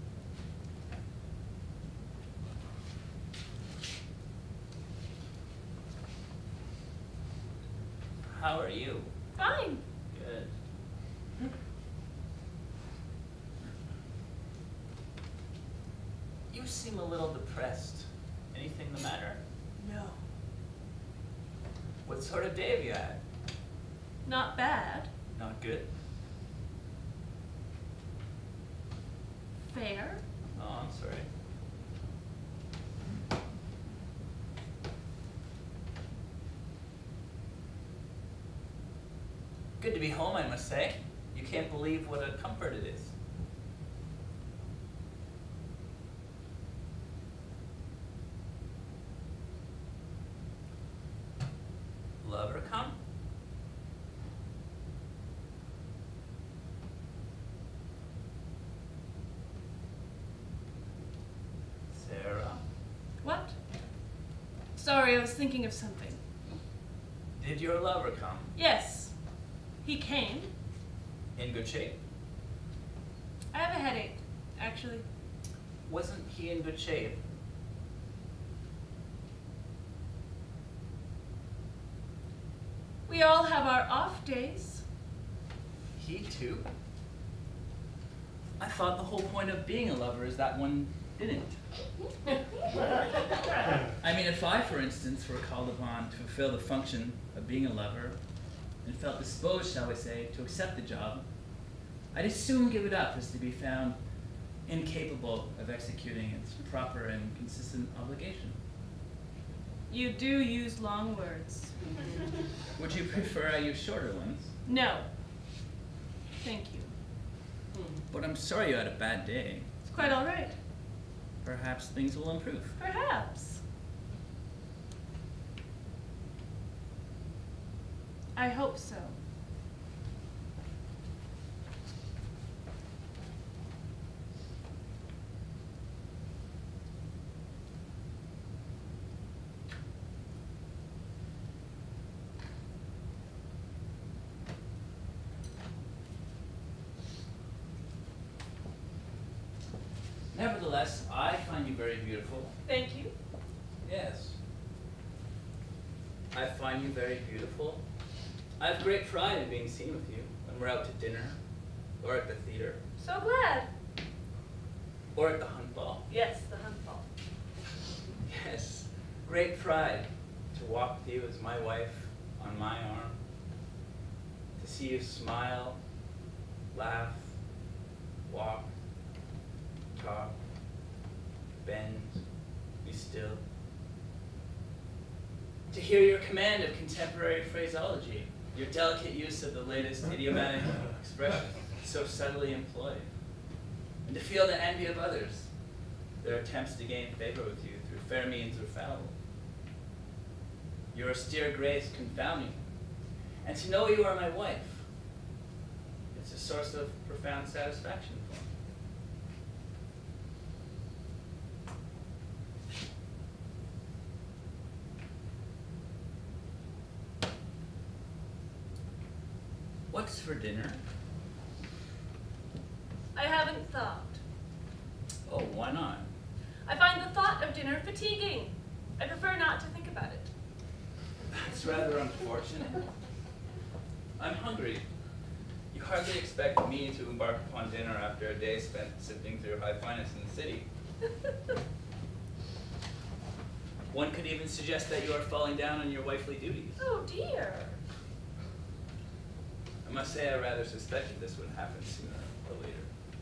Speaker 2: How are you?
Speaker 3: Fine.
Speaker 2: Good. You seem a little depressed. Anything the matter?
Speaker 3: No.
Speaker 2: What sort of day have you had?
Speaker 3: Not bad.
Speaker 2: Not good?
Speaker 3: Fair.
Speaker 2: Oh, I'm sorry. Good to be home, I must say. You can't believe what a comfort it is. Lover come? Sarah?
Speaker 3: What? Sorry, I was thinking of something.
Speaker 2: Did your lover come?
Speaker 3: Yes. He came.
Speaker 2: In good shape?
Speaker 3: I have a headache, actually.
Speaker 2: Wasn't he in good shape?
Speaker 3: We all have our off days.
Speaker 2: He too? I thought the whole point of being a lover is that one didn't. I mean, if I, for instance, were called upon to fulfill the function of being a lover, and felt disposed, shall we say, to accept the job, I'd as soon give it up as to be found incapable of executing its proper and consistent obligation.
Speaker 3: You do use long words.
Speaker 2: Would you prefer I use shorter ones?
Speaker 3: No. Thank you.
Speaker 2: But I'm sorry you had a bad day.
Speaker 3: It's quite all right.
Speaker 2: Perhaps things will improve.
Speaker 3: Perhaps. I hope so.
Speaker 2: Nevertheless, I find you very beautiful.
Speaker 3: Thank you.
Speaker 2: Yes. I find you very beautiful. I have great pride in being seen with you when we're out to dinner, or at the theater,
Speaker 3: So glad.
Speaker 2: or at the hunt ball.
Speaker 3: Yes, the hunt ball.
Speaker 2: Yes, great pride to walk with you as my wife on my arm, to see you smile laugh, walk, talk, bend, be still. To hear your command of contemporary phraseology, your delicate use of the latest idiomatic expression, so subtly employed. And to feel the envy of others, their attempts to gain favor with you through fair means or foul. Your austere grace confounding me. And to know you are my wife, it's a source of profound satisfaction for me. What's for dinner?
Speaker 3: I haven't thought.
Speaker 2: Oh, why not?
Speaker 3: I find the thought of dinner fatiguing. I prefer not to think about it.
Speaker 2: That's rather unfortunate. I'm hungry. You hardly expect me to embark upon dinner after a day spent sifting through high finance in the city. One could even suggest that you are falling down on your wifely duties.
Speaker 3: Oh dear.
Speaker 2: I must say I rather suspected this would happen sooner or later.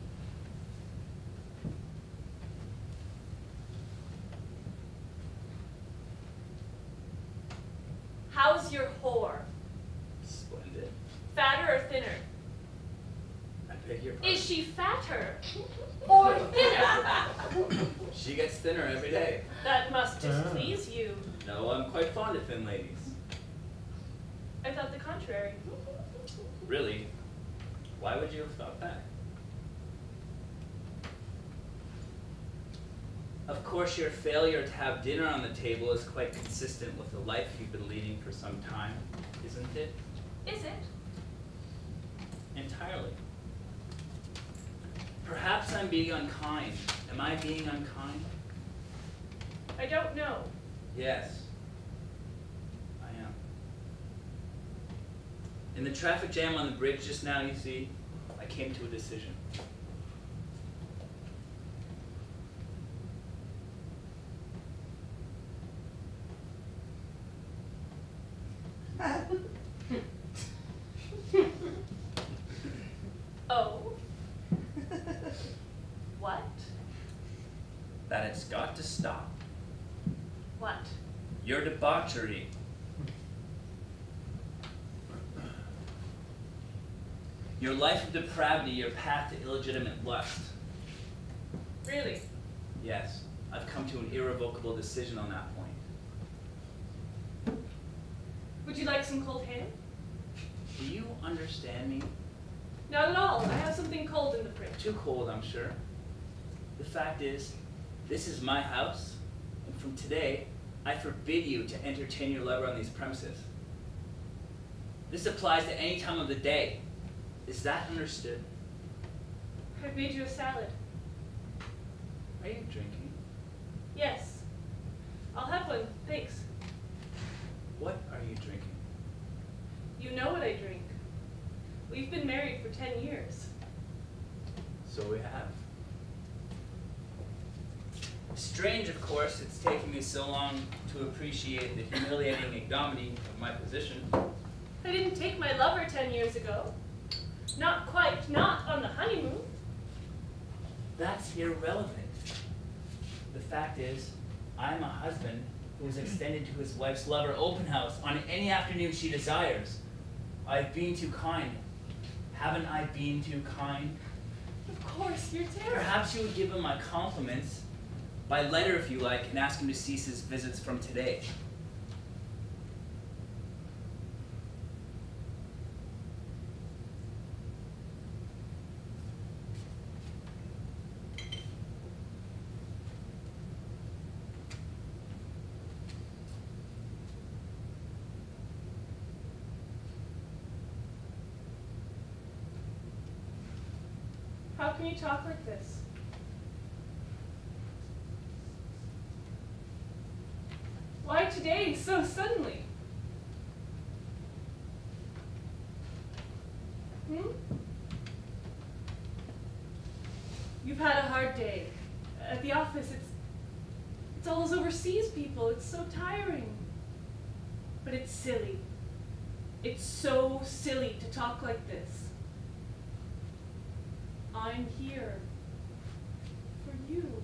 Speaker 3: How's your whore?
Speaker 2: Splendid.
Speaker 3: Fatter or thinner?
Speaker 2: I beg your pardon.
Speaker 3: Is she fatter or thinner?
Speaker 2: She gets thinner every day.
Speaker 3: That must displease you.
Speaker 2: No, I'm quite fond of thin ladies.
Speaker 3: I thought the contrary.
Speaker 2: Really? Why would you have thought that? Of course, your failure to have dinner on the table is quite consistent with the life you've been leading for some time, isn't it?
Speaker 3: Is it?
Speaker 2: Entirely. Perhaps I'm being unkind. Am I being unkind?
Speaker 3: I don't know.
Speaker 2: Yes, I am. In the traffic jam on the bridge just now, you see, I came to a decision.
Speaker 3: Oh? What?
Speaker 2: That it's got to stop.
Speaker 3: What?
Speaker 2: Your debauchery. Your life of depravity, your path to illegitimate lust.
Speaker 3: Really?
Speaker 2: Yes, I've come to an irrevocable decision on that point.
Speaker 3: Would you like some cold ham?
Speaker 2: Do you understand me?
Speaker 3: Not at all. I have something cold in the fridge.
Speaker 2: Too cold, I'm sure. The fact is, this is my house, and from today, I forbid you to entertain your lover on these premises. This applies to any time of the day. Is that understood?
Speaker 3: I've made you a salad.
Speaker 2: Are you drinking?
Speaker 3: Yes. I'll have one. Thanks.
Speaker 2: What are you drinking?
Speaker 3: You know what I drink. We've been married for 10 years.
Speaker 2: So we have. Strange, of course, it's taken me so long to appreciate the humiliating ignominy of my position.
Speaker 3: I didn't take my lover 10 years ago. Not quite, not on the honeymoon.
Speaker 2: That's irrelevant. The fact is, I'm a husband who is extended to his wife's lover open house on any afternoon she desires. I've been too kind. Haven't I been too kind?
Speaker 3: Of course, you're terrible.
Speaker 2: Perhaps you would give him my compliments, by letter if you like, and ask him to cease his visits from today.
Speaker 3: How can you talk like this? Why today, so suddenly? You've had a hard day. At the office, it's all those overseas people. It's so tiring. But it's silly. It's so silly to talk like this. I'm here for you.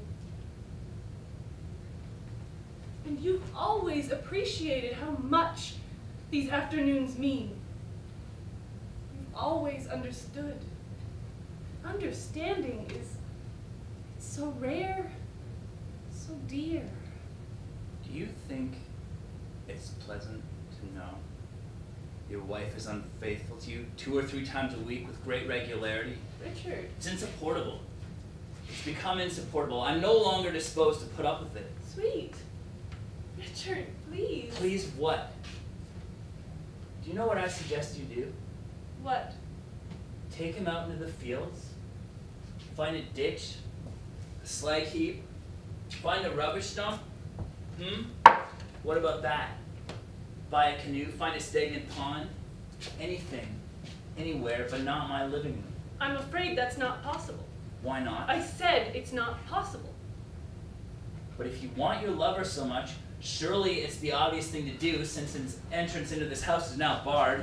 Speaker 3: And you've always appreciated how much these afternoons mean. You've always understood. Understanding is so rare, so dear.
Speaker 2: Do you think it's pleasant to know your wife is unfaithful to you 2 or 3 times a week with great regularity?
Speaker 3: Richard.
Speaker 2: It's insupportable. It's become insupportable. I'm no longer disposed to put up with it.
Speaker 3: Sweet. Richard, please.
Speaker 2: Please what? Do you know what I suggest you do?
Speaker 3: What?
Speaker 2: Take him out into the fields, find a ditch, a slag heap, find a rubbish dump. What about that? Buy a canoe, find a stagnant pond, anything, anywhere, but not my living room.
Speaker 3: I'm afraid that's not possible.
Speaker 2: Why not?
Speaker 3: I said it's not possible.
Speaker 2: But if you want your lover so much, surely it's the obvious thing to do since his entrance into this house is now barred.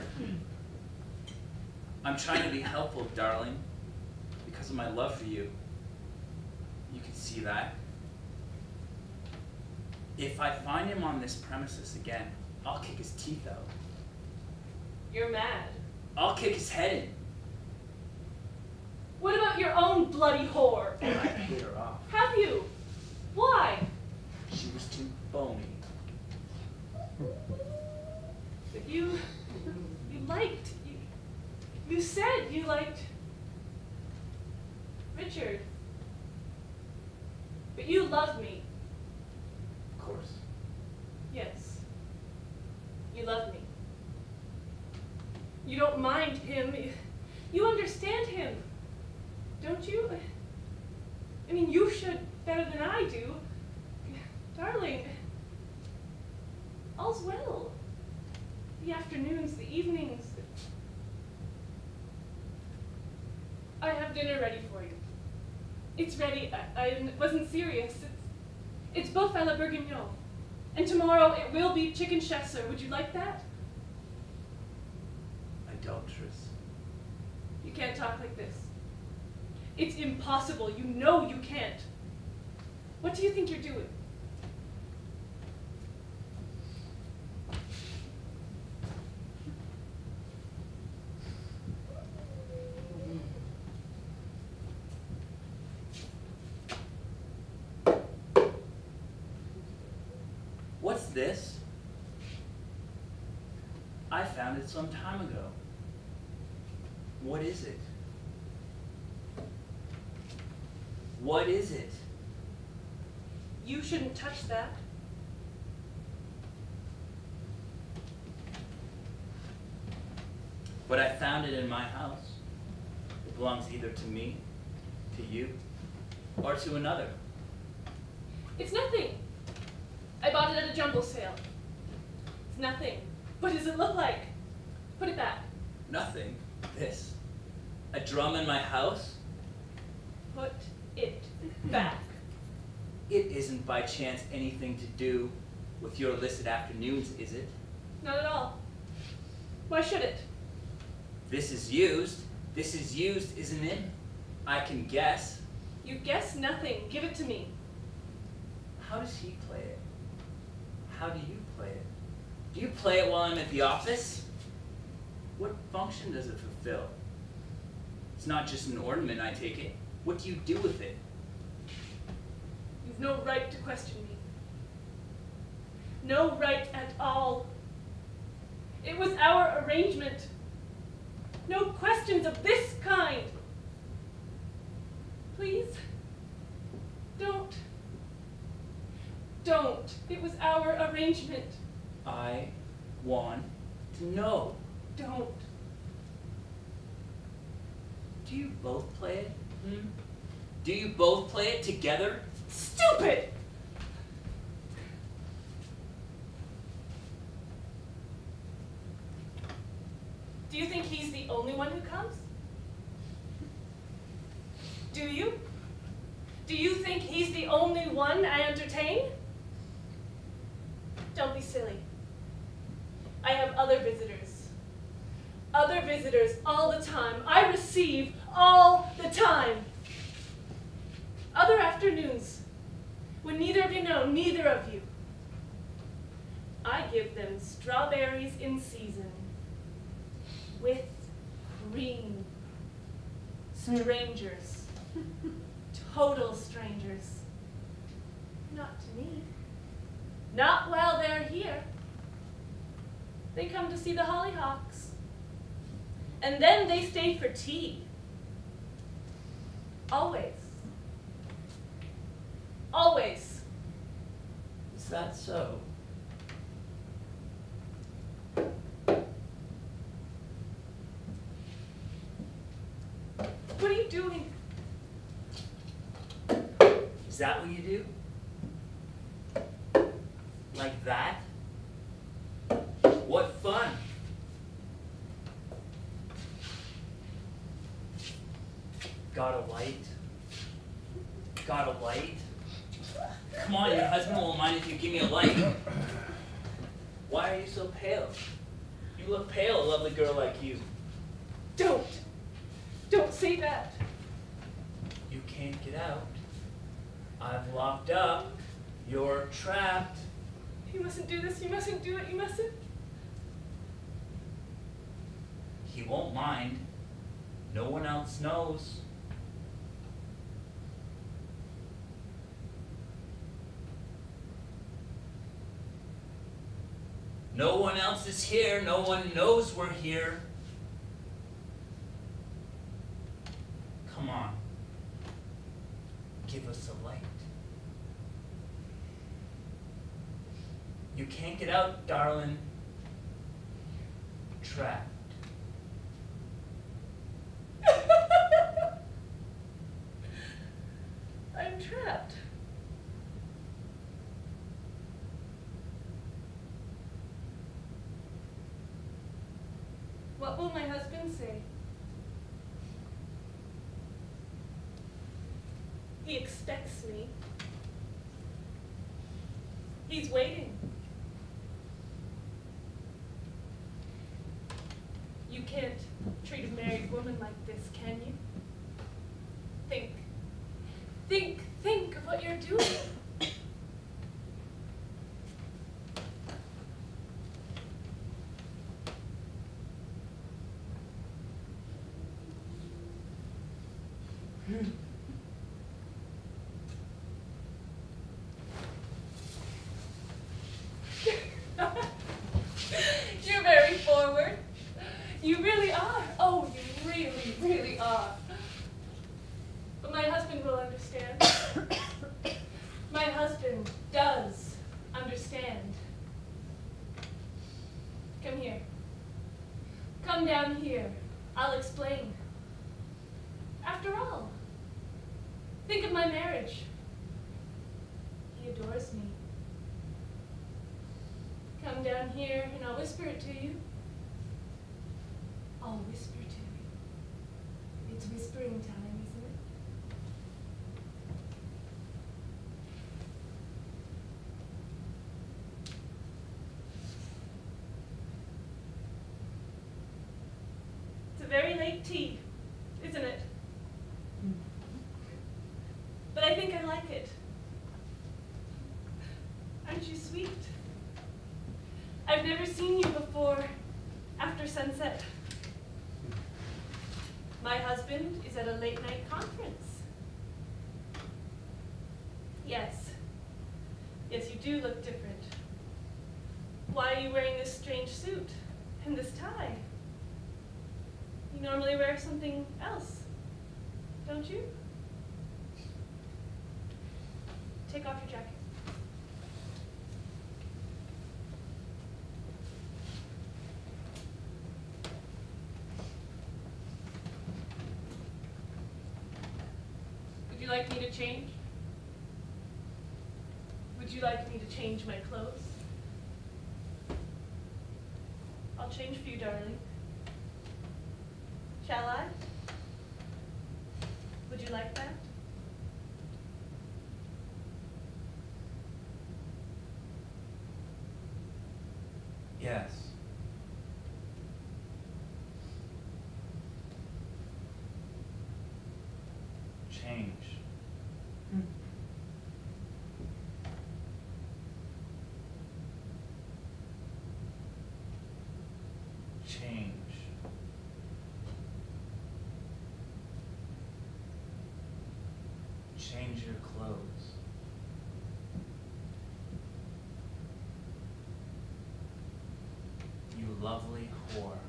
Speaker 2: I'm trying to be helpful, darling, because of my love for you. You can see that. If I find him on this premises again, I'll kick his teeth out.
Speaker 3: You're mad.
Speaker 2: I'll kick his head in.
Speaker 3: What about your own bloody whore?
Speaker 2: I paid her off.
Speaker 3: Have you? Why?
Speaker 2: She was too bony.
Speaker 3: But you liked, you said you liked Richard. But you love me.
Speaker 2: Of course.
Speaker 3: Yes. You love me. You don't mind him. You understand him. Don't you? I mean, you should better than I do. Darling, all's well. The afternoons, the evenings. I have dinner ready for you. It's ready. I wasn't serious. It's both à la bourguignon. And tomorrow it will be chicken chasseur. Would you like that?
Speaker 2: Adulteress.
Speaker 3: You can't talk like this. It's impossible. You know you can't. What do you think you're doing?
Speaker 2: What's this? I found it some time ago. What is it? What is it?
Speaker 3: You shouldn't touch that.
Speaker 2: But I found it in my house. It belongs either to me, to you, or to another.
Speaker 3: It's nothing. I bought it at a jumble sale. It's nothing. What does it look like? Put it back.
Speaker 2: Nothing. This. A drum in my house?
Speaker 3: Put it back.
Speaker 2: It isn't by chance anything to do with your illicit afternoons, is it?
Speaker 3: Not at all. Why should it?
Speaker 2: This is used. This is used, isn't it? I can guess.
Speaker 3: You guess nothing. Give it to me.
Speaker 2: How does he play it? How do you play it? Do you play it while I'm at the office? What function does it fulfill? It's not just an ornament, I take it. What do you do with it?
Speaker 3: You've no right to question me. No right at all. It was our arrangement. No questions of this kind. Please, don't. Don't. It was our arrangement.
Speaker 2: I want to know.
Speaker 3: Don't.
Speaker 2: Do you both play it? Do you both play it together?
Speaker 3: Stupid! Do you think he's the only one who comes? Do you? Do you think he's the only one I entertain? Don't be silly. I have other visitors. other visitors all the time. I receive all the time. Other afternoons, when neither of you know, neither of you, I give them strawberries in season with cream. Strangers. Total strangers. Not to me. Not while they're here. They come to see the hollyhocks. And then they stay for tea. Always. Always.
Speaker 2: Is that so?
Speaker 3: What are you doing?
Speaker 2: Is that what you do? Like that? What fun! Got a light? Got a light? Come on, your husband won't mind if you give me a light. Why are you so pale? You look pale, a lovely girl like you.
Speaker 3: Don't. Don't say that.
Speaker 2: You can't get out. I'm locked up. You're trapped.
Speaker 3: You mustn't do this. You mustn't do it. You mustn't.
Speaker 2: He won't mind. No one else knows. No one else is here. No one knows we're here. Come on. Give us a light. You can't get out, darling. Trapped.
Speaker 3: I'm trapped. What will my husband say? He expects me. He's waiting. You can't treat a married woman like this, can you? Think of what you're doing. You're very forward. You really are. Oh, you really, really are. But my husband will understand. My husband does understand. Come here. Come down here. I'll explain. After all, think of my marriage. He adores me. Come down here and I'll whisper it to you. I'll whisper to you. It's whispering time, isn't it? It's a very late tea, isn't it? But I think I like it. Aren't you sweet? I've never seen you before after sunset. My husband is at a late night conference. Yes. Yes, you do look different. Why are you wearing this strange suit and this tie? You normally wear something else, don't you? Take off your jacket. Would you like me to change? Would you like me to change my clothes? I'll change for you, darling. Shall I? Would you like that?
Speaker 2: Yes.
Speaker 5: war.